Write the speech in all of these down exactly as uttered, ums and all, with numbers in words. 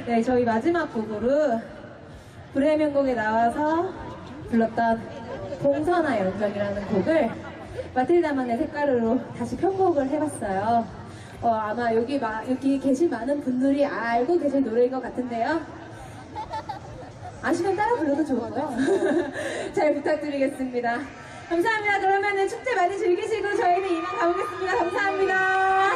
네, 저희 마지막 곡으로 불의 명곡에 나와서 불렀던 동서나 연정이라는 곡을 마틸다만의 색깔로 다시 편곡을 해봤어요. 어, 아마 여기, 마, 여기 계신 많은 분들이 알고 계실 노래인 것 같은데요. 아시면 따라 불러도 좋고요. 잘 부탁드리겠습니다. 감사합니다. 그러면은 축제 많이 즐기시고 저희는 이만 가보겠습니다. 감사합니다.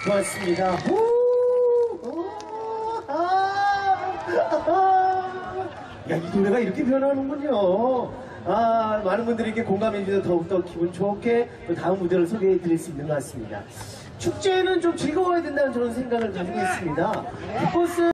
좋았습니다. 오, 오, 아, 아, 야, 이 노래가 이렇게 변하는군요. 아, 많은 분들이 이렇게 공감해 주셔서 더욱더 기분 좋게 또 다음 무대를 소개해 드릴 수 있는 것 같습니다. 축제는 좀 즐거워야 된다는 저런 생각을 가지고 있습니다. 빅보스